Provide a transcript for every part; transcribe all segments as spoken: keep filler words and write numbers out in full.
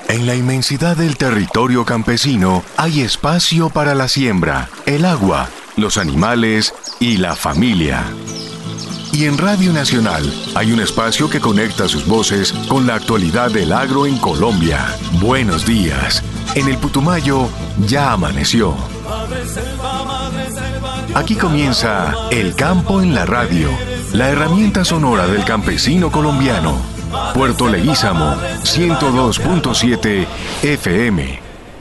En la inmensidad del territorio campesino hay espacio para la siembra, el agua, los animales y la familia. Y en Radio Nacional hay un espacio que conecta sus voces con la actualidad del agro en Colombia. Buenos días. En el Putumayo ya amaneció. Aquí comienza El Campo en la Radio, la herramienta sonora del campesino colombiano. Puerto Leguízamo, ciento dos punto siete F M.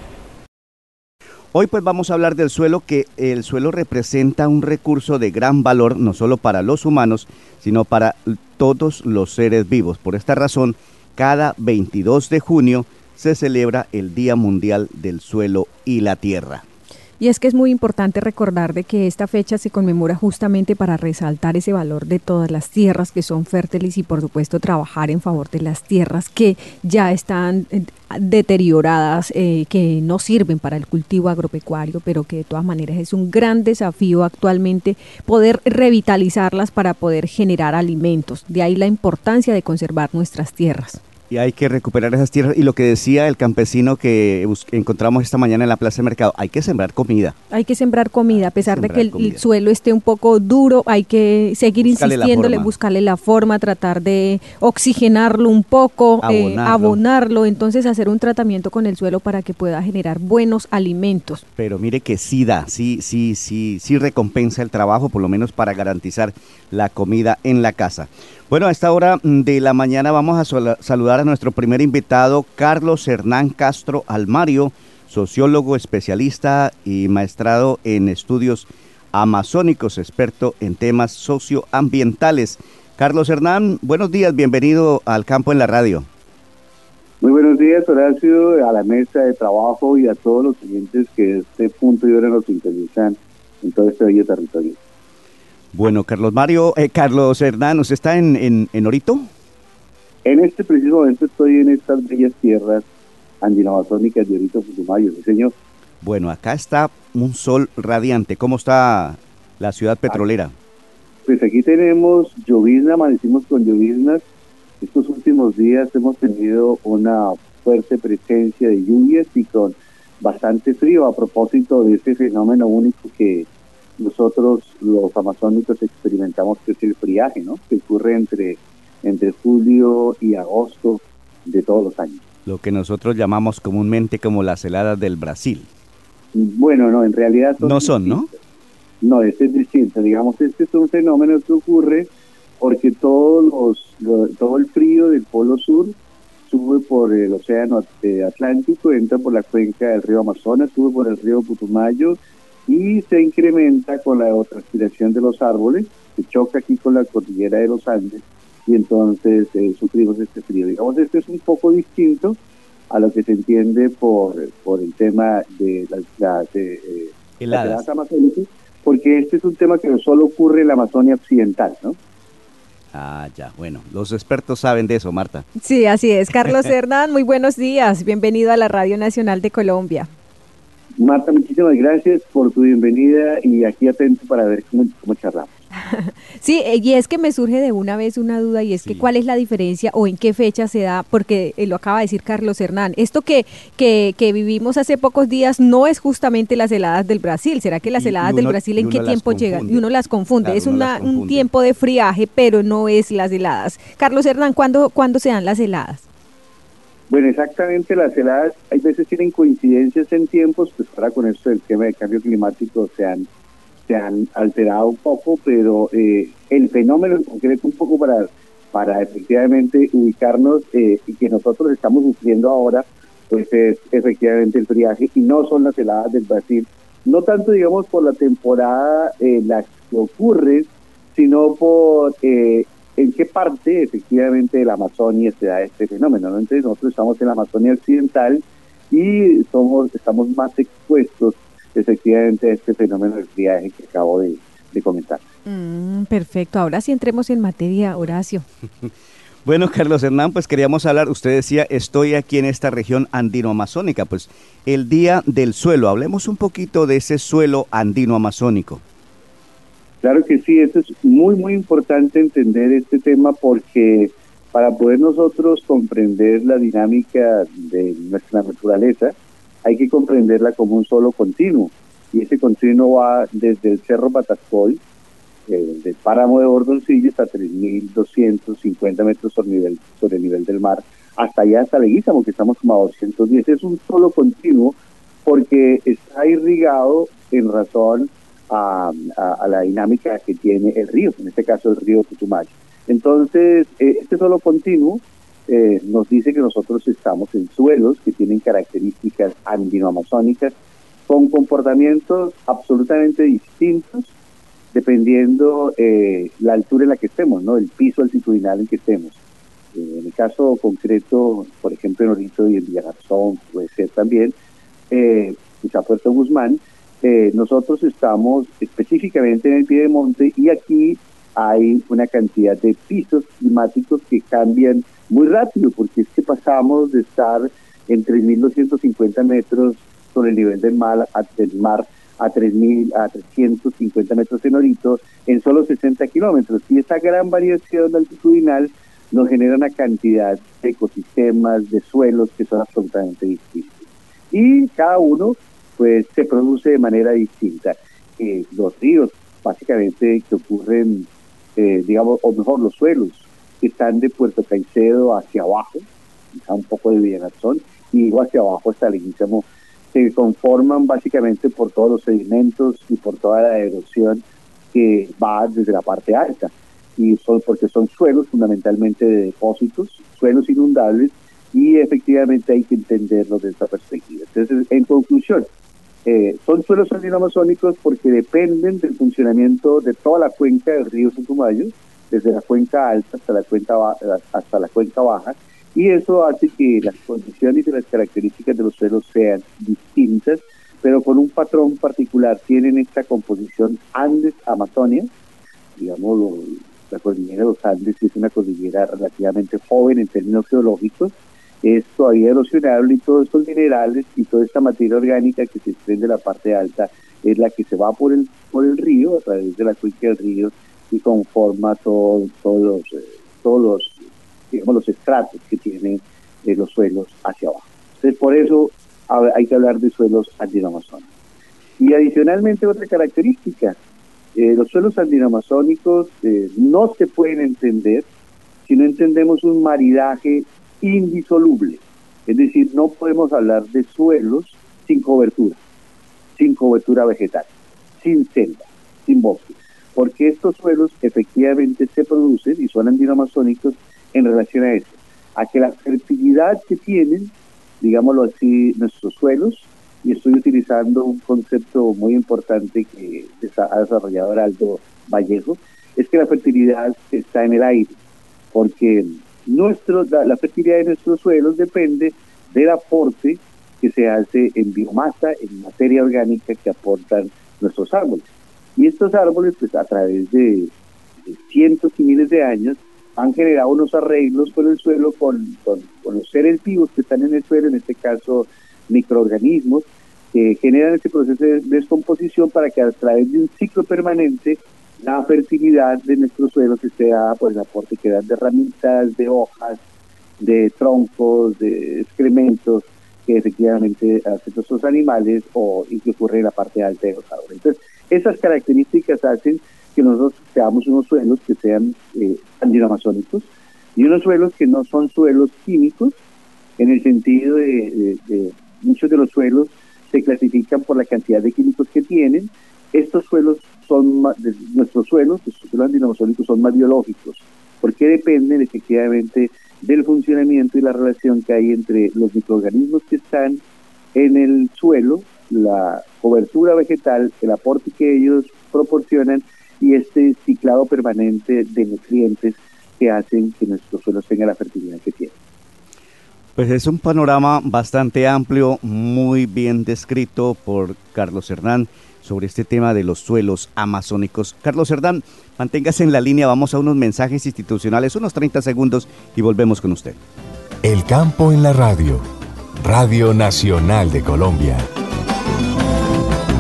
Hoy pues vamos a hablar del suelo, que el suelo representa un recurso de gran valor no solo para los humanos, sino para todos los seres vivos. Por esta razón, cada veintidós de junio se celebra el Día Mundial del Suelo y la Tierra. Y es que es muy importante recordar de que esta fecha se conmemora justamente para resaltar ese valor de todas las tierras que son fértiles y por supuesto trabajar en favor de las tierras que ya están deterioradas, eh, que no sirven para el cultivo agropecuario, pero que de todas maneras es un gran desafío actualmente poder revitalizarlas para poder generar alimentos. De ahí la importancia de conservar nuestras tierras. Y hay que recuperar esas tierras. Y lo que decía el campesino que encontramos esta mañana en la Plaza de Mercado, hay que sembrar comida. Hay que sembrar comida, a pesar de que el, el suelo esté un poco duro, hay que seguir buscarle insistiéndole, buscarle la forma, tratar de oxigenarlo un poco, abonarlo. Eh, abonarlo, entonces hacer un tratamiento con el suelo para que pueda generar buenos alimentos. Pero mire que sí da, sí, sí, sí, sí recompensa el trabajo, por lo menos para garantizar la comida en la casa. Bueno, a esta hora de la mañana vamos a sol- saludar a nuestro primer invitado, Carlos Hernán Castro Almario, sociólogo, especialista y maestrado en estudios amazónicos, experto en temas socioambientales. Carlos Hernán, buenos días, bienvenido al Campo en la Radio. Muy buenos días, Horacio, a la mesa de trabajo y a todos los clientes que de este punto y hora nos interesan en todo este bello territorio. Bueno, Carlos Mario, eh, Carlos Hernán, ¿usted está en, en, en Orito? En este preciso momento estoy en estas bellas tierras andino-amazónicas de Orito, Putumayo, ¿sí, señor? Bueno, acá está un sol radiante. ¿Cómo está la ciudad petrolera? Pues aquí tenemos llovizna, amanecimos con lloviznas. Estos últimos días hemos tenido una fuerte presencia de lluvias y con bastante frío a propósito de ese fenómeno único que nosotros los amazónicos experimentamos, que es el friaje, ¿no? Que ocurre entre, entre julio y agosto de todos los años. Lo que nosotros llamamos comúnmente como las heladas del Brasil. Bueno, no, en realidad son no son, distintas. ¿no? No, este es distinto. Digamos, este es un fenómeno que ocurre porque todos los, lo, todo el frío del Polo Sur sube por el océano Atlántico, entra por la cuenca del río Amazonas, sube por el río Putumayo, y se incrementa con la evapotranspiración de los árboles, se choca aquí con la cordillera de los Andes y entonces eh, sufrimos este frío. Digamos, este es un poco distinto a lo que se entiende por, por el tema de las, las, eh, las heladas amazónicas, porque este es un tema que no solo ocurre en la Amazonia occidental, ¿no? Ah, ya, bueno, los expertos saben de eso, Marta. Sí, así es. Carlos Hernán, muy buenos días, bienvenido a la Radio Nacional de Colombia. Marta, muchísimas gracias por tu bienvenida y aquí atento para ver cómo, cómo charlamos. Sí, y es que me surge de una vez una duda y es sí. que cuál es la diferencia o en qué fecha se da, porque eh, lo acaba de decir Carlos Hernán, esto que, que, que vivimos hace pocos días no es justamente las heladas del Brasil. ¿Será que las heladas uno, del Brasil en qué tiempo llegan? Y uno las confunde, claro, es una, confunde. un tiempo de friaje, pero no es las heladas. Carlos Hernán, ¿cuándo, ¿cuándo se dan las heladas? Bueno, exactamente, las heladas hay veces tienen coincidencias en tiempos, pues ahora con esto del tema del cambio climático se han, se han alterado un poco, pero eh, el fenómeno en concreto un poco para, para efectivamente ubicarnos eh, y que nosotros estamos sufriendo ahora, pues es efectivamente el friaje y no son las heladas del Brasil, no tanto digamos por la temporada en eh, la que ocurre, sino por... Eh, en qué parte efectivamente de la Amazonia se da este fenómeno, ¿no? Entonces nosotros estamos en la Amazonia occidental y somos estamos más expuestos efectivamente a este fenómeno del friaje que acabo de, de comentar. Mm, perfecto, ahora sí entremos en materia, Horacio. Bueno, Carlos Hernán, pues queríamos hablar, usted decía, estoy aquí en esta región andino-amazónica, pues el Día del Suelo, hablemos un poquito de ese suelo andino-amazónico. Claro que sí, eso es muy, muy importante entender este tema porque Para poder nosotros comprender la dinámica de nuestra naturaleza, hay que comprenderla como un solo continuo. Y ese continuo va desde el Cerro Batascoy, eh, del páramo de Bordoncillo, hasta tres mil doscientos cincuenta metros sobre, nivel, sobre el nivel del mar, hasta allá, hasta Leguízamo, que estamos como a doscientos diez. Es un solo continuo porque está irrigado en razón a, a, a la dinámica que tiene el río, en este caso el río Putumayo. Entonces, eh, este solo continuo eh, nos dice que nosotros estamos en suelos que tienen características andino-amazónicas con comportamientos absolutamente distintos dependiendo eh, la altura en la que estemos, ¿no? El piso altitudinal en que estemos. Eh, en el caso concreto, por ejemplo, en Orito y en Villagarzón, puede ser también, eh, quizá Puerto Guzmán, eh, nosotros estamos específicamente en el piedemonte y aquí hay una cantidad de pisos climáticos que cambian muy rápido, porque es que pasamos de estar en tres mil doscientos cincuenta metros sobre el nivel del mar a, del mar a tres mil a trescientos cincuenta metros en Orito en solo sesenta kilómetros. Y esa gran variación altitudinal nos genera una cantidad de ecosistemas, de suelos que son absolutamente distintos. Y cada uno pues se produce de manera distinta. Eh, los ríos, básicamente, que ocurren, eh, digamos, o mejor, los suelos que están de Puerto Caicedo hacia abajo, quizá un poco de Villagarzón, y hacia abajo hasta Leguízamo, se conforman básicamente por todos los sedimentos y por toda la erosión que va desde la parte alta, y son porque son suelos fundamentalmente de depósitos, suelos inundables, y efectivamente hay que entenderlo desde esta perspectiva. Entonces, en conclusión, eh, son suelos andino-amazónicos porque dependen del funcionamiento de toda la cuenca del río Putumayo, desde la cuenca alta hasta la cuenca hasta la cuenca baja, y eso hace que las condiciones y las características de los suelos sean distintas, pero con un patrón particular. Tienen esta composición Andes-Amazonia, digamos, lo, la cordillera de los Andes es una cordillera relativamente joven en términos geológicos, es todavía erosionable, y todos estos minerales y toda esta materia orgánica que se desprende de la parte alta es la que se va por el por el río, a través de la cuenca del río, y conforma todo, todos los, eh, todos los, digamos, los estratos que tienen eh, los suelos hacia abajo. Entonces, por eso hay que hablar de suelos andino-amazónicos. Y adicionalmente, otra característica, eh, los suelos andino-amazónicos eh, no se pueden entender si no entendemos un maridaje indisoluble. Es decir, no podemos hablar de suelos sin cobertura, sin cobertura vegetal, sin selva, sin bosque, porque estos suelos efectivamente se producen y son andino-amazónicos en relación a eso, a que la fertilidad que tienen, digámoslo así, nuestros suelos, y estoy utilizando un concepto muy importante que ha desarrollado Heraldo Vallejo, es que la fertilidad está en el aire, porque nuestro, la, la fertilidad de nuestros suelos depende del aporte que se hace en biomasa, en materia orgánica que aportan nuestros árboles. Y estos árboles, pues a través de, de cientos y miles de años, han generado unos arreglos con el suelo, con, con, con los seres vivos que están en el suelo, en este caso microorganismos, que generan este proceso de descomposición para que a través de un ciclo permanente la fertilidad de nuestros suelos esté dada por el aporte que dan de ramitas, de hojas, de troncos, de excrementos que efectivamente hacen nuestros animales o y que ocurre en la parte alta de los árboles. Entonces, esas características hacen que nosotros seamos unos suelos que sean eh, andino-amazónicos y unos suelos que no son suelos químicos, en el sentido de, de, de muchos de los suelos se clasifican por la cantidad de químicos que tienen. Estos suelos son más, de nuestros suelos, estos suelos andino-amazónicos son más biológicos, porque dependen efectivamente del funcionamiento y la relación que hay entre los microorganismos que están en el suelo, la cobertura vegetal, el aporte que ellos proporcionan y este ciclado permanente de nutrientes que hacen que nuestros suelos tengan la fertilidad que tienen. Pues es un panorama bastante amplio, muy bien descrito por Carlos Hernán sobre este tema de los suelos amazónicos. Carlos Hernán, manténgase en la línea, vamos a unos mensajes institucionales, unos treinta segundos y volvemos con usted. El campo en la radio, Radio Nacional de Colombia.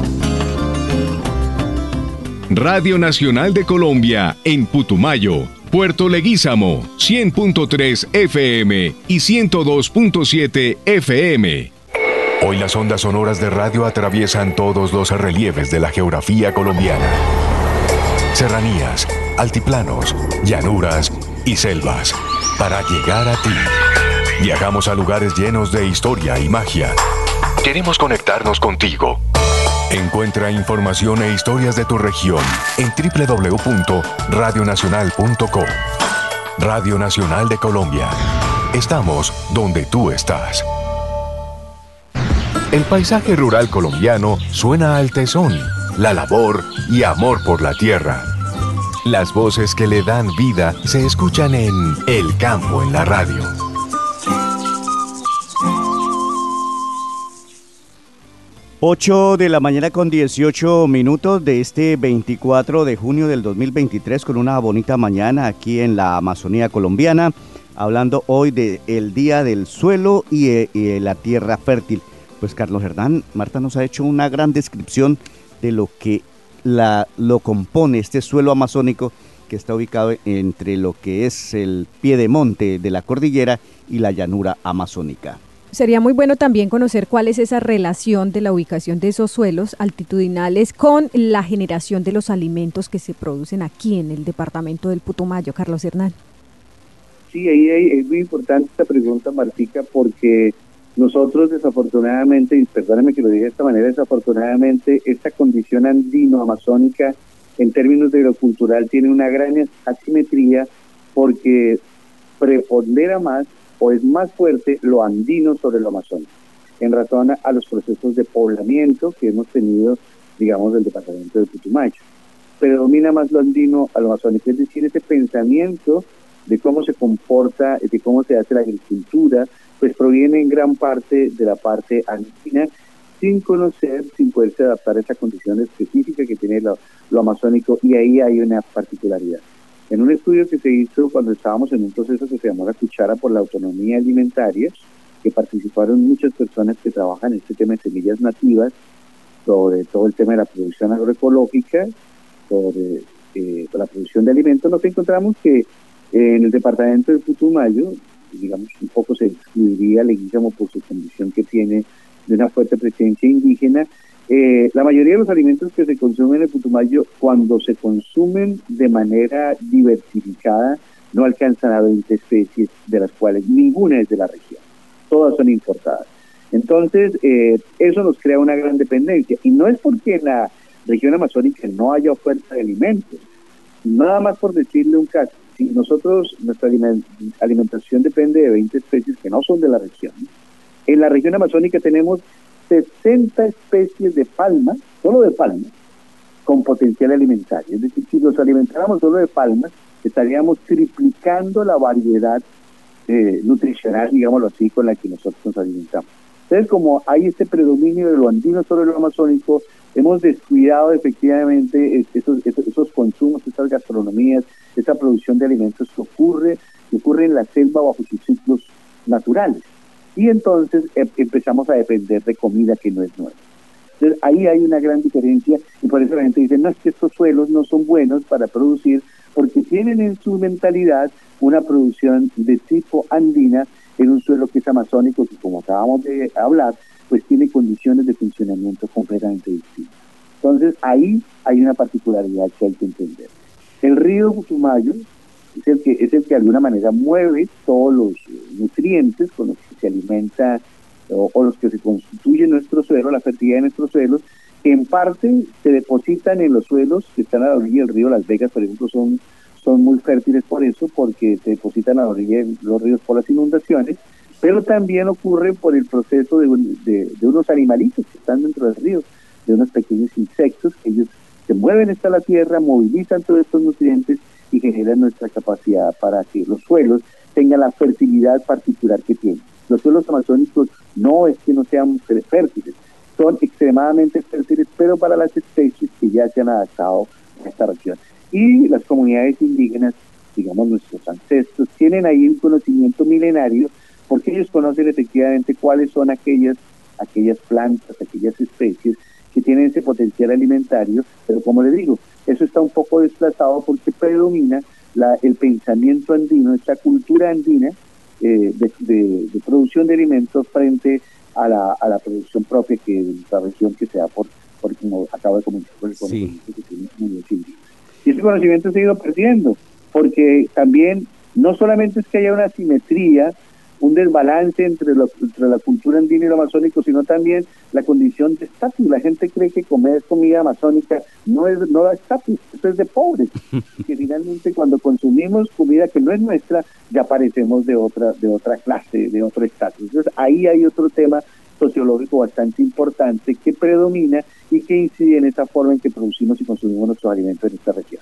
Radio Nacional de Colombia en Putumayo, Puerto Leguízamo, cien punto tres F M y ciento dos punto siete F M. Hoy las ondas sonoras de radio atraviesan todos los relieves de la geografía colombiana. Serranías, altiplanos, llanuras y selvas. Para llegar a ti, viajamos a lugares llenos de historia y magia. Queremos conectarnos contigo. Encuentra información e historias de tu región en doble u doble u doble u punto radio nacional punto com. Radio Nacional de Colombia. Estamos donde tú estás. El paisaje rural colombiano suena al tesón, la labor y amor por la tierra. Las voces que le dan vida se escuchan en El Campo en la Radio. ocho de la mañana con dieciocho minutos de este veinticuatro de junio del dos mil veintitrés, con una bonita mañana aquí en la Amazonía colombiana, hablando hoy del Día del Suelo y, eh, y de la Tierra Fértil. Pues Carlos Hernán, Marta nos ha hecho una gran descripción de lo que la, lo compone este suelo amazónico, que está ubicado entre lo que es el piedemonte de la cordillera y la llanura amazónica. Sería muy bueno también conocer cuál es esa relación de la ubicación de esos suelos altitudinales con la generación de los alimentos que se producen aquí en el departamento del Putumayo. Carlos Hernán. Sí, ahí, ahí es muy importante esta pregunta, Martica, porque nosotros desafortunadamente, y perdóname que lo diga de esta manera, desafortunadamente esta condición andino-amazónica en términos de lo cultural tiene una gran asimetría, porque prepondera más o es más fuerte lo andino sobre lo amazónico, en razón a, a los procesos de poblamiento que hemos tenido, digamos, del departamento de Putumayo. Predomina más lo andino a lo amazónico, es decir, ese pensamiento de cómo se comporta, de cómo se hace la agricultura, pues proviene en gran parte de la parte andina, sin conocer, sin poderse adaptar a esa condición específica que tiene lo, lo amazónico, y ahí hay una particularidad. En un estudio que se hizo cuando estábamos en un proceso que se llamó La Cuchara por la Autonomía Alimentaria, que participaron muchas personas que trabajan en este tema de semillas nativas, sobre todo el tema de la producción agroecológica, sobre eh, la producción de alimentos, nos encontramos que eh, en el departamento de Putumayo, digamos, un poco se excluiría Leguízamo por su condición que tiene de una fuerte presencia indígena. Eh, la mayoría de los alimentos que se consumen en Putumayo, cuando se consumen de manera diversificada, no alcanzan a veinte especies, de las cuales ninguna es de la región. Todas son importadas. Entonces, eh, eso nos crea una gran dependencia. Y no es porque en la región amazónica no haya oferta de alimentos. Nada más por decirle un caso. Si nosotros, nuestra alimentación depende de veinte especies que no son de la región. En la región amazónica tenemos sesenta especies de palmas, solo de palmas, con potencial alimentario. Es decir, si nos alimentáramos solo de palmas, estaríamos triplicando la variedad eh, nutricional, digámoslo así, con la que nosotros nos alimentamos. Entonces, como hay este predominio de lo andino sobre lo amazónico, hemos descuidado efectivamente esos, esos, esos consumos, esas gastronomías, esa producción de alimentos que ocurre, que ocurre en la selva bajo sus ciclos naturales. Y entonces eh, empezamos a depender de comida que no es nuestra. Entonces ahí hay una gran diferencia, y por eso la gente dice, no, es que estos suelos no son buenos para producir, porque tienen en su mentalidad una producción de tipo andina en un suelo que es amazónico, que como acabamos de hablar, pues tiene condiciones de funcionamiento completamente distintas. Entonces ahí hay una particularidad que hay que entender. El río Putumayo es el que es el que de alguna manera mueve todos los nutrientes con los que se alimenta o, o los que se constituye nuestro suelo, la fertilidad de nuestros suelos, que en parte se depositan en los suelos que están a la orilla del río. Las Vegas, por ejemplo, son, son muy fértiles por eso, porque se depositan a la orilla de los ríos por las inundaciones, pero también ocurre por el proceso de, de, de unos animalitos que están dentro del río, de unos pequeños insectos que ellos se mueven hasta la tierra, movilizan todos estos nutrientes y generan nuestra capacidad para que los suelos tengan la fertilidad particular que tienen. Los suelos amazónicos no es que no sean fértiles, son extremadamente fértiles, pero para las especies que ya se han adaptado a esta región. Y las comunidades indígenas, digamos nuestros ancestros, tienen ahí un conocimiento milenario, porque ellos conocen efectivamente cuáles son aquellas, aquellas plantas, aquellas especies que tienen ese potencial alimentario, pero como les digo, eso está un poco desplazado porque predomina la, el pensamiento andino, esta cultura andina eh, de, de, de producción de alimentos frente a la, a la producción propia que de nuestra región, que se da por, por como acabo de comentar, por el conocimiento sí. que tiene muy científico. Y ese conocimiento se ha ido perdiendo, porque también no solamente es que haya una asimetría, un desbalance entre, lo, entre la cultura andina y lo amazónico, sino también la condición de estatus. La gente cree que comer comida amazónica no es no da estatus, eso es de pobres. Que finalmente cuando consumimos comida que no es nuestra, ya parecemos de otra de otra clase, de otro estatus. Entonces ahí hay otro tema sociológico bastante importante que predomina y que incide en esa forma en que producimos y consumimos nuestros alimentos en esta región.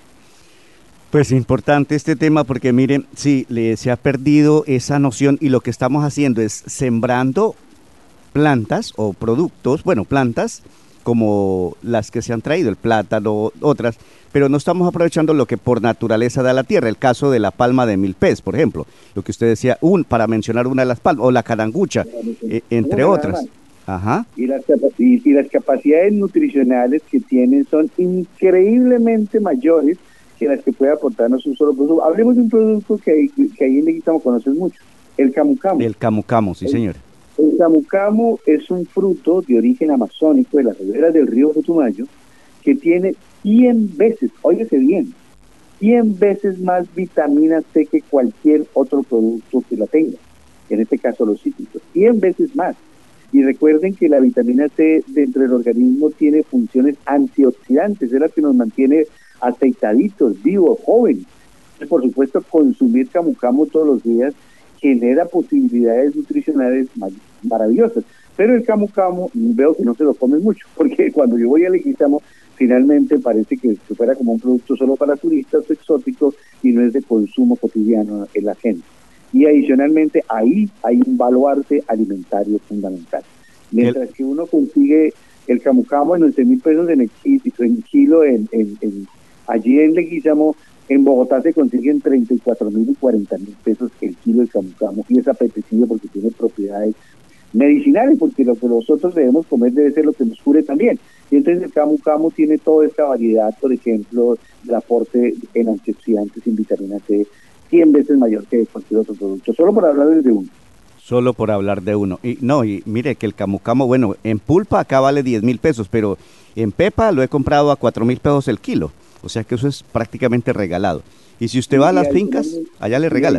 Pues importante este tema porque miren, sí, le, se ha perdido esa noción y lo que estamos haciendo es sembrando plantas o productos, bueno, plantas como las que se han traído, el plátano, otras, pero no estamos aprovechando lo que por naturaleza da la tierra, el caso de la palma de milpés, por ejemplo, lo que usted decía, un para mencionar una de las palmas, o la carangucha, eh, entre otras. Ajá. Y las, y, y las capacidades nutricionales que tienen son increíblemente mayores que las que puede aportarnos un solo producto. Hablemos de un producto que, que ahí en Leguizamo conoces mucho, el camu camu. El camu camu, sí, el, señor. El camu camu es un fruto de origen amazónico de las riberas del río Putumayo que tiene cien veces, óyese bien, cien veces más vitamina C que cualquier otro producto que la tenga, en este caso los cítricos, cien veces más. Y recuerden que la vitamina C dentro del organismo tiene funciones antioxidantes, es la que nos mantiene aceitaditos, vivos, jóvenes. Por supuesto, consumir camu camu todos los días genera posibilidades nutricionales maravillosas. Pero el camu camu veo que no se lo comen mucho, porque cuando yo voy a Leguizamo, finalmente parece que se fuera como un producto solo para turistas exóticos y no es de consumo cotidiano en la gente. Y adicionalmente ahí hay un baluarte alimentario fundamental. Mientras el... que uno consigue el camu camu en once mil pesos en el en kilo en, en, en allí en Leguizamo, en Bogotá se consiguen treinta y cuatro mil y cuarenta mil pesos el kilo de camu camu, y es apetecible porque tiene propiedades medicinales, porque lo que nosotros debemos comer debe ser lo que nos cure también. Y entonces el camu camu tiene toda esta variedad, por ejemplo, el aporte en antioxidantes y en vitamina C, cien veces mayor que cualquier otro producto, solo por hablar de uno. Solo por hablar de uno. Y no, y mire que el camu camu, bueno, en pulpa acá vale diez mil pesos, pero en pepa lo he comprado a cuatro mil pesos el kilo. O sea que eso es prácticamente regalado. Y si usted va a las fincas, allá le regalan.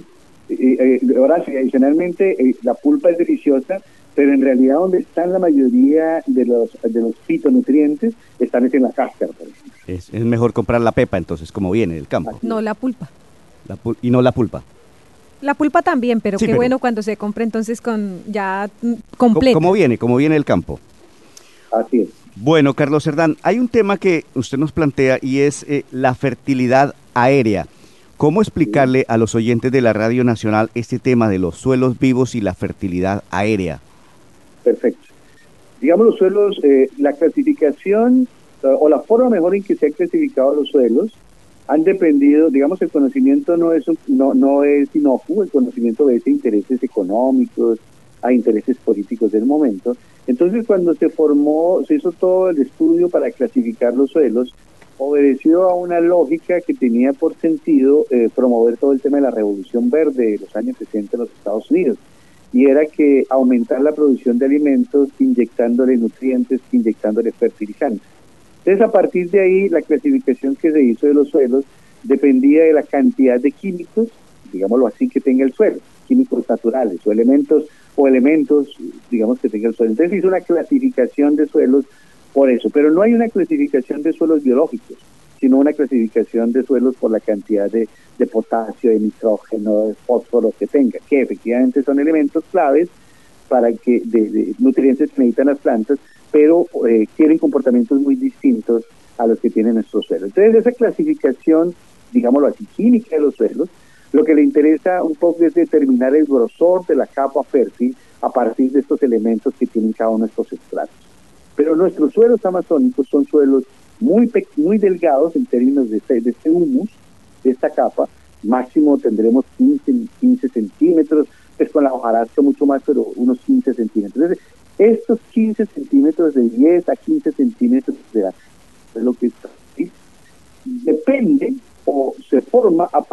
Eh, eh, Horacio, adicionalmente, eh, la pulpa es deliciosa, pero en realidad donde están la mayoría de los de los fitonutrientes están en la cáscara, por ejemplo. Es, es mejor comprar la pepa, entonces, como viene del campo. No, la pulpa. La pul y no la pulpa. La pulpa también, pero sí, qué pero... bueno cuando se compra entonces con ya completa. Como viene, como viene del campo. Así es. Bueno, Carlos Cerdán, hay un tema que usted nos plantea y es eh, la fertilidad aérea. ¿Cómo explicarle a los oyentes de la Radio Nacional este tema de los suelos vivos y la fertilidad aérea? Perfecto. Digamos los suelos, eh, la clasificación uh, o la forma mejor en que se han clasificado los suelos han dependido, digamos, el conocimiento no es un, no no es inocuo, el conocimiento obedece a intereses económicos, a intereses políticos del momento. Entonces, cuando se formó, se hizo todo el estudio para clasificar los suelos, obedeció a una lógica que tenía por sentido eh, promover todo el tema de la revolución verde de los años sesenta en los Estados Unidos, y era que aumentar la producción de alimentos inyectándole nutrientes, inyectándole fertilizantes. Entonces, a partir de ahí, la clasificación que se hizo de los suelos dependía de la cantidad de químicos, digámoslo así, que tenga el suelo, químicos naturales o elementos o elementos, digamos, que tenga el suelo. Entonces hizo una clasificación de suelos por eso, pero no hay una clasificación de suelos biológicos, sino una clasificación de suelos por la cantidad de, de potasio, de nitrógeno, de fósforo que tenga, que efectivamente son elementos claves para que de, de nutrientes que necesitan las plantas, pero eh, tienen comportamientos muy distintos a los que tienen nuestros suelos. Entonces esa clasificación, digámoslo así, química de los suelos, lo que le interesa un poco es determinar el grosor de la capa fértil a partir de estos elementos que tienen cada uno de estos estratos. Pero nuestros suelos amazónicos son suelos muy muy delgados en términos de este, de este humus, de esta capa. Máximo tendremos quince centímetros, pues con la hojarasca mucho más, pero unos quince centímetros. Entonces, estos quince centímetros, de diez a quince centímetros de la, es lo que está, ¿sí? Depende o se forma a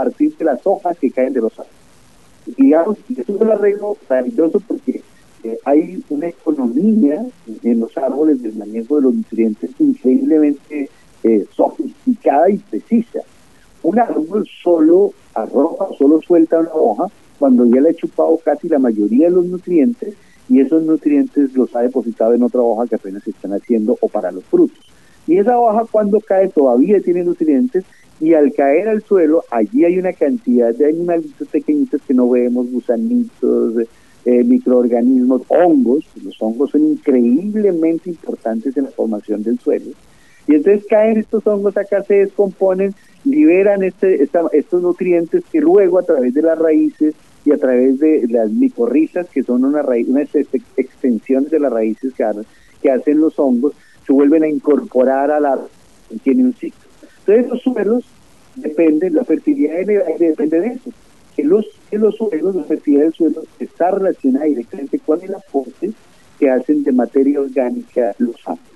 caen de los árboles. Digamos, y eso es un arreglo maravilloso porque eh, hay una economía en los árboles del manejo de los nutrientes increíblemente eh, sofisticada y precisa. Un árbol solo arroja, solo suelta una hoja cuando ya le ha chupado casi la mayoría de los nutrientes, y esos nutrientes los ha depositado en otra hoja que apenas se están haciendo o para los frutos. Y esa hoja cuando cae todavía tiene nutrientes, y al caer al suelo, allí hay una cantidad de animalitos pequeñitos que no vemos, gusanitos, eh, microorganismos, hongos. Los hongos son increíblemente importantes en la formación del suelo. Y entonces caen estos hongos acá, se descomponen, liberan este, esta, estos nutrientes que luego a través de las raíces y a través de las micorrizas, que son una raíz, unas extensiones de las raíces que, que hacen los hongos, se vuelven a incorporar a la... tiene un ciclo. Entonces los suelos dependen, la fertilidad del aire depende de eso, que los, que los suelos, la fertilidad del suelo está relacionada directamente con el aporte que hacen de materia orgánica los árboles.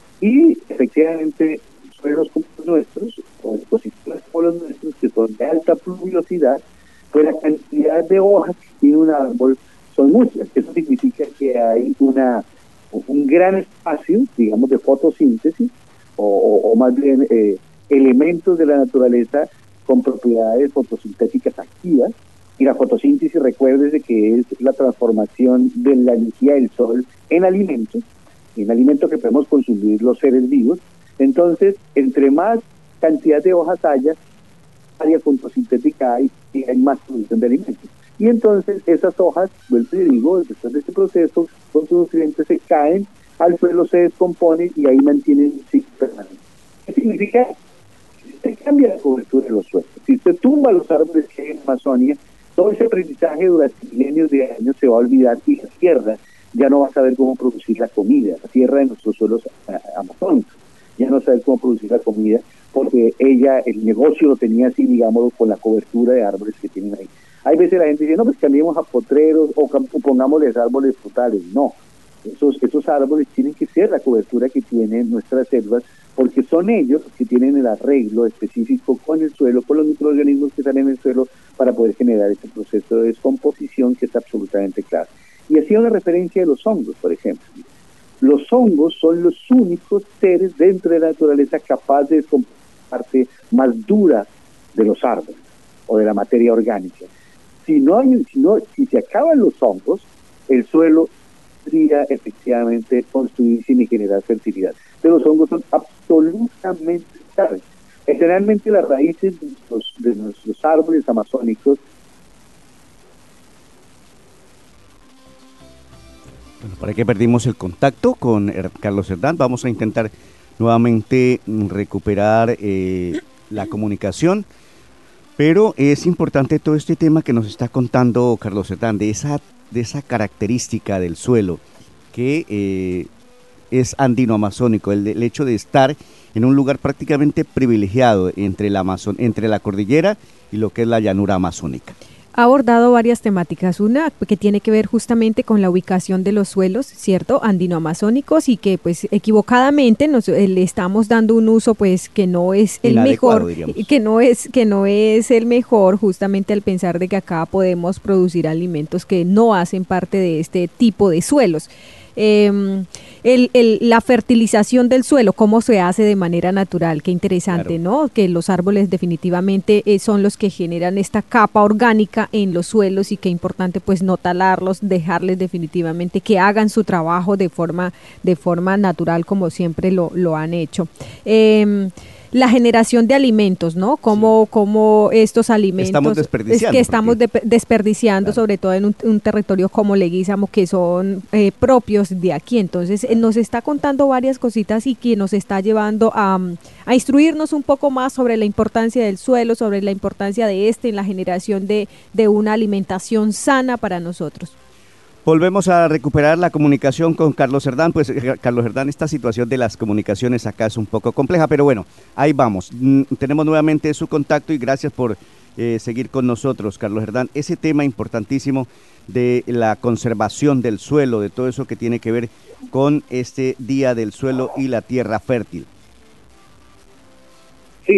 Y efectivamente suelos como los nuestros, o ecosistemas como los nuestros, que son de alta pluviosidad, pues la cantidad de hojas que tiene un árbol son muchas. Eso significa que hay una un gran espacio, digamos, de fotosíntesis, o, o, o más bien eh, elementos de la naturaleza con propiedades fotosintéticas activas. Y la fotosíntesis, recuérdese que es la transformación de la energía del sol en alimentos, en alimentos que podemos consumir los seres vivos. Entonces, entre más cantidad de hojas haya, área fotosintética hay, y hay más producción de alimentos. Y entonces esas hojas, vuelvo y digo, después de este proceso, con sus nutrientes se caen al suelo, se descomponen y ahí mantienen un ciclo permanente. ¿Qué significa? Si usted cambia la cobertura de los suelos, si usted tumba los árboles que hay en Amazonia, todo ese aprendizaje durante milenios de años se va a olvidar, y la tierra ya no va a saber cómo producir la comida, la tierra de nuestros suelos amazónicos ya no sabe cómo producir la comida, porque ella, el negocio lo tenía así, digamos, con la cobertura de árboles que tienen ahí. Hay veces la gente dice, no, pues cambiemos a potreros o, o pongámosles árboles frutales. No, esos, esos árboles tienen que ser la cobertura que tienen nuestras selvas, porque son ellos los que tienen el arreglo específico con el suelo, con los microorganismos que están en el suelo, para poder generar este proceso de descomposición que es absolutamente claro. Y hacía una referencia de los hongos, por ejemplo. Los hongos son los únicos seres dentro de la naturaleza capaces de descomponer la parte más dura de los árboles o de la materia orgánica. Si no hay, si no, si se acaban los hongos, el suelo podría efectivamente construirse y generar fertilidad. Pero los hongos son absolutamente claves. Generalmente las raíces de nuestros, de nuestros árboles amazónicos. Bueno, para que perdimos el contacto con Carlos Cerdán, vamos a intentar nuevamente recuperar eh, la comunicación, pero es importante todo este tema que nos está contando Carlos Cerdán, de esa, de esa característica del suelo que eh, es andino-amazónico, el, el hecho de estar en un lugar prácticamente privilegiado entre la, Amazon, entre la cordillera y lo que es la llanura amazónica. Ha abordado varias temáticas, una que tiene que ver justamente con la ubicación de los suelos, ¿cierto?, andino-amazónicos, y que pues equivocadamente nos eh, le estamos dando un uso pues que no es el mejor, diríamos. que no es que no es el mejor, justamente al pensar de que acá podemos producir alimentos que no hacen parte de este tipo de suelos. Eh, el, el, la fertilización del suelo, cómo se hace de manera natural, qué interesante, claro, ¿no? Que los árboles definitivamente eh, son los que generan esta capa orgánica en los suelos, y qué importante pues no talarlos, dejarles definitivamente que hagan su trabajo de forma, de forma natural, como siempre lo, lo han hecho. Eh, La generación de alimentos, ¿no? Cómo, sí. cómo estos alimentos estamos desperdiciando, es que estamos de, desperdiciando, claro, sobre todo en un, un territorio como Leguízamo, que son eh, propios de aquí. Entonces eh, nos está contando varias cositas y que nos está llevando a, a instruirnos un poco más sobre la importancia del suelo, sobre la importancia de este en la generación de, de una alimentación sana para nosotros. Volvemos a recuperar la comunicación con Carlos Cerdán. Pues Carlos Cerdán, esta situación de las comunicaciones acá es un poco compleja, pero bueno, ahí vamos. Mm, tenemos nuevamente su contacto y gracias por eh, seguir con nosotros, Carlos Cerdán. Ese tema importantísimo de la conservación del suelo, de todo eso que tiene que ver con este Día del Suelo y la Tierra Fértil. Sí,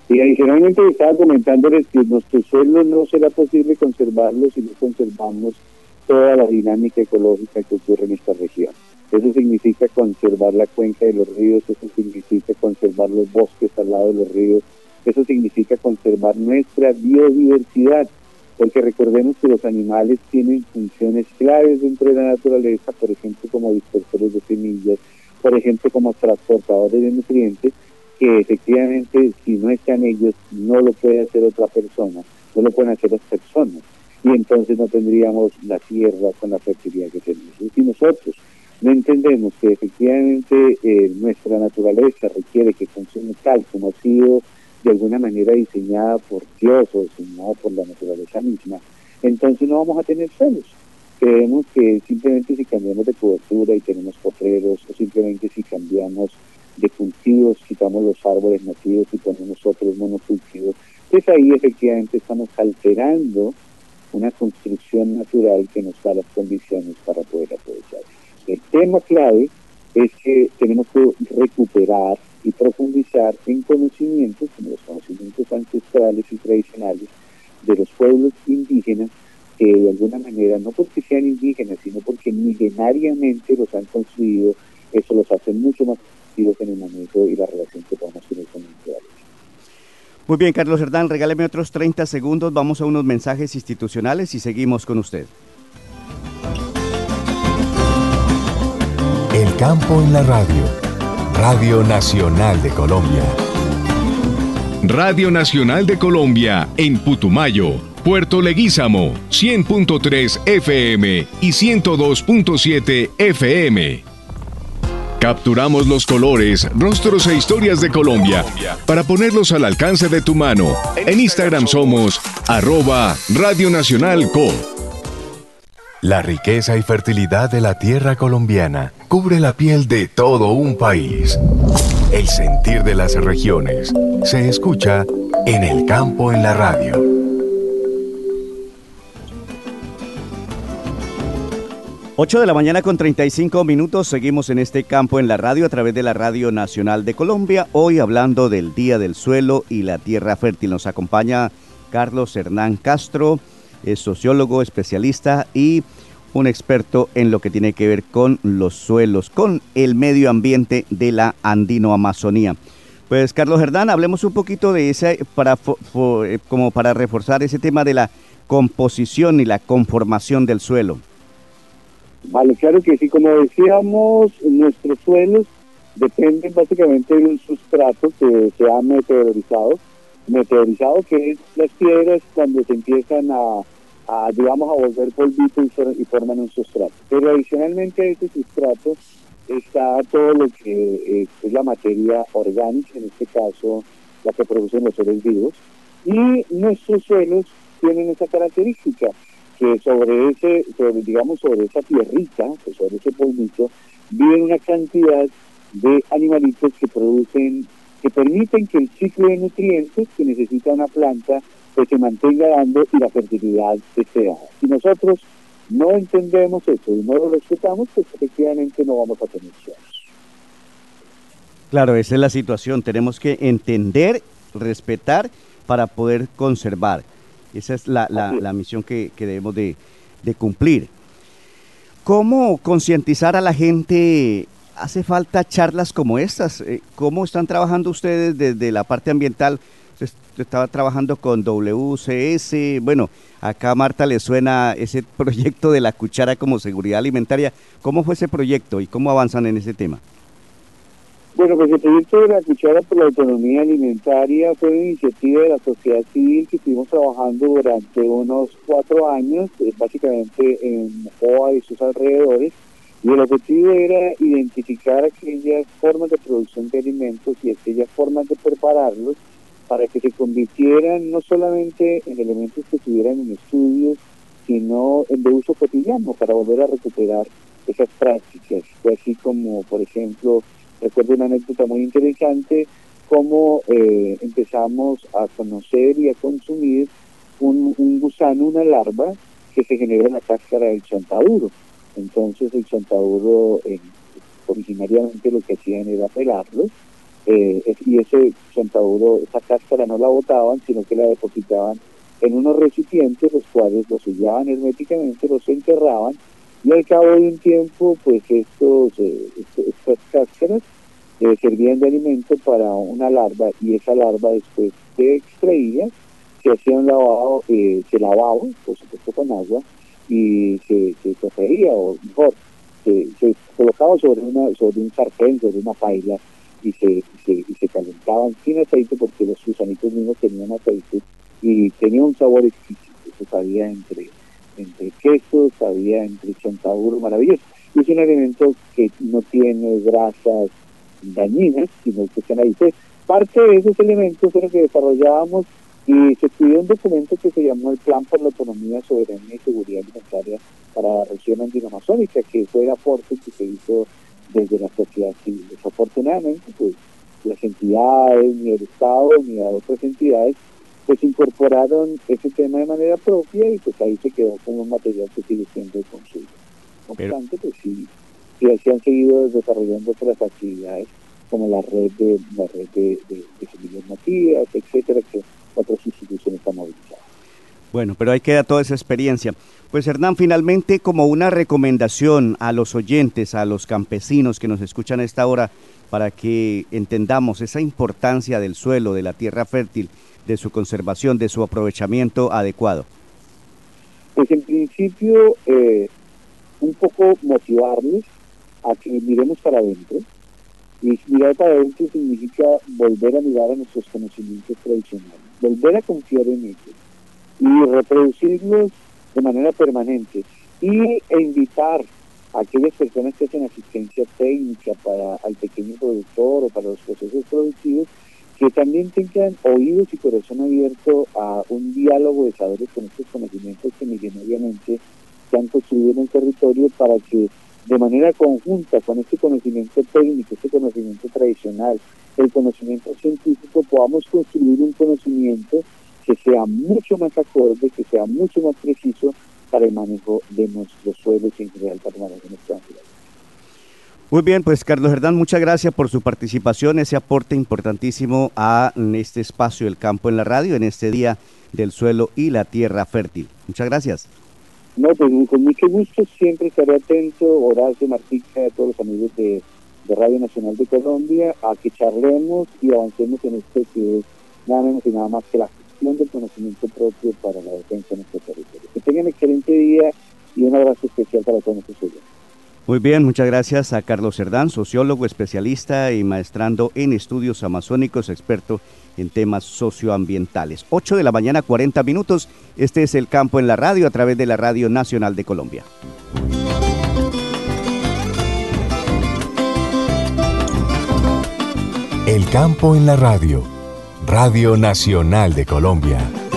Y adicionalmente estaba comentándoles que nuestros suelos no será posible conservarlos si no conservamos toda la dinámica ecológica que ocurre en esta región. Eso significa conservar la cuenca de los ríos, eso significa conservar los bosques al lado de los ríos, eso significa conservar nuestra biodiversidad, porque recordemos que los animales tienen funciones claves dentro de la naturaleza, por ejemplo como dispersores de semillas, por ejemplo como transportadores de nutrientes, que efectivamente si no están ellos no lo puede hacer otra persona, no lo pueden hacer las personas, y entonces no tendríamos la tierra con la fertilidad que tenemos. Y si nosotros no entendemos que efectivamente eh, nuestra naturaleza requiere que funcione tal como ha sido de alguna manera diseñada por Dios o diseñada por la naturaleza misma, entonces no vamos a tener suelos. Creemos que simplemente si cambiamos de cobertura y tenemos potreros, o simplemente si cambiamos de cultivos, quitamos los árboles nativos y ponemos otros monocultivos, pues ahí efectivamente estamos alterando una construcción natural que nos da las condiciones para poder aprovechar. El tema clave es que tenemos que recuperar y profundizar en conocimientos, como los conocimientos ancestrales y tradicionales de los pueblos indígenas, que de alguna manera, no porque sean indígenas, sino porque milenariamente los han construido, eso los hace mucho más activos en el manejo y la relación que podemos tener con la naturaleza. Muy bien, Carlos Cerdán, regáleme otros treinta segundos, vamos a unos mensajes institucionales y seguimos con usted. El campo en la radio. Radio Nacional de Colombia. Radio Nacional de Colombia en Putumayo, Puerto Leguízamo, cien punto tres F M y ciento dos punto siete F M. Capturamos los colores, rostros e historias de Colombia para ponerlos al alcance de tu mano. En Instagram somos arroba Radio Nacional Co. La riqueza y fertilidad de la tierra colombiana cubre la piel de todo un país. El sentir de las regiones se escucha en el campo en la radio. ocho de la mañana con treinta y cinco minutos, seguimos en este campo en la radio a través de la Radio Nacional de Colombia, hoy hablando del Día del Suelo y la Tierra Fértil. Nos acompaña Carlos Hernán Castro, es sociólogo, especialista y un experto en lo que tiene que ver con los suelos, con el medio ambiente de la Andino-Amazonía. Pues Carlos Hernán, hablemos un poquito de ese, para, como para reforzar ese tema de la composición y la conformación del suelo. Vale, claro que sí, como decíamos, nuestros suelos dependen básicamente de un sustrato que se ha meteorizado, meteorizado que es las piedras cuando se empiezan a, a digamos, a volver polvito y, for, y forman un sustrato. Pero adicionalmente a ese sustrato está todo lo que es, es la materia orgánica, en este caso la que producen los seres vivos, y nuestros suelos tienen esa característica, que sobre ese, sobre, digamos, sobre esa tierrita, sobre ese polvito, viven una cantidad de animalitos que producen, que permiten que el ciclo de nutrientes que necesita una planta pues se mantenga dando y la fertilidad esté dada. Si nosotros no entendemos eso y no lo respetamos, pues efectivamente no vamos a tener suelos. Claro, esa es la situación, tenemos que entender, respetar para poder conservar. Esa es la, la, la misión que, que debemos de, de cumplir. ¿Cómo concientizar a la gente? ¿Hace falta charlas como estas? ¿Cómo están trabajando ustedes desde la parte ambiental? Usted estaba trabajando con W C S, bueno, acá a Marta le suena ese proyecto de la cuchara como seguridad alimentaria. ¿Cómo fue ese proyecto y cómo avanzan en ese tema? Bueno, pues el proyecto de la cuchara por la autonomía alimentaria fue una iniciativa de la sociedad civil que estuvimos trabajando durante unos cuatro años, eh, básicamente en O A y sus alrededores, y el objetivo era identificar aquellas formas de producción de alimentos y aquellas formas de prepararlos para que se convirtieran no solamente en elementos que estuvieran en estudios, sino en de uso cotidiano para volver a recuperar esas prácticas. Fue así como, por ejemplo, recuerdo una anécdota muy interesante, cómo eh, empezamos a conocer y a consumir un, un gusano, una larva, que se genera en la cáscara del chontaduro. Entonces el chontaduro, eh, originariamente lo que hacían era pelarlo, eh, y ese chontaduro, esa cáscara no la botaban, sino que la depositaban en unos recipientes, los cuales los sellaban herméticamente, los enterraban, y al cabo de un tiempo, pues estos, eh, estas cáscaras eh, servían de alimento para una larva, y esa larva después se extraía, se hacía un lavado, eh, se lavaba, por supuesto con agua, y se, se sofreía, o mejor, se, se colocaba sobre una sobre un sartén, sobre una paila, y se, y se, y se calentaban sin aceite, porque los gusanitos mismos tenían aceite, y tenía un sabor exquisito. Eso sabía entre, entre queso, sabía entre chontaduro, maravilloso. Y es un alimento que no tiene grasas dañinas, sino que están ahí. Entonces, parte de esos elementos fueron que desarrollábamos, y se escribió un documento que se llamó el Plan por la Autonomía, Soberanía y Seguridad Alimentaria para la región andino-amazónica, que fue el aporte que se hizo desde la sociedad civil. Desafortunadamente, pues las entidades, ni el Estado, ni a otras entidades, pues incorporaron ese tema de manera propia, y pues ahí se quedó como un material que sigue siendo de consulta. No obstante, pues sí, sí, se han seguido desarrollando otras actividades, como la red de la red de, de, de semillas nativas, etcétera, que otras instituciones han movilizado. Bueno, pero ahí queda toda esa experiencia. Pues Hernán, finalmente, como una recomendación a los oyentes, a los campesinos que nos escuchan a esta hora, para que entendamos esa importancia del suelo, de la tierra fértil, de su conservación, de su aprovechamiento adecuado. Pues en principio, eh, un poco motivarles a que miremos para adentro. Y mirar para adentro significa volver a mirar a nuestros conocimientos tradicionales, volver a confiar en ellos y reproducirlos de manera permanente, y e invitar a aquellas personas que hacen asistencia técnica para al pequeño productor o para los procesos productivos, que también tengan oídos y corazón abierto a un diálogo de saberes con estos conocimientos que milenariamente se han construido en el territorio, para que de manera conjunta con este conocimiento técnico, este conocimiento tradicional, el conocimiento científico, podamos construir un conocimiento que sea mucho más acorde, que sea mucho más preciso para el manejo de nuestros suelos y en general para el manejo de nuestra naturaleza. Muy bien, pues Carlos Hernán, muchas gracias por su participación, ese aporte importantísimo a este espacio del campo en la radio, en este Día del Suelo y la Tierra Fértil. Muchas gracias. No, pues con mucho gusto, siempre estaré atento, Horacio, Martica, a todos los amigos de, de Radio Nacional de Colombia, a que charlemos y avancemos en esto que es nada menos y nada más que la gestión del conocimiento propio para la defensa de nuestro territorio. Que tengan un excelente día y un abrazo especial para todos nuestros oyentes. Muy bien, muchas gracias a Carlos Hernán, sociólogo, especialista y maestrando en estudios amazónicos, experto en temas socioambientales. ocho de la mañana, cuarenta minutos. Este es El Campo en la Radio, a través de la Radio Nacional de Colombia. El Campo en la Radio, Radio Nacional de Colombia.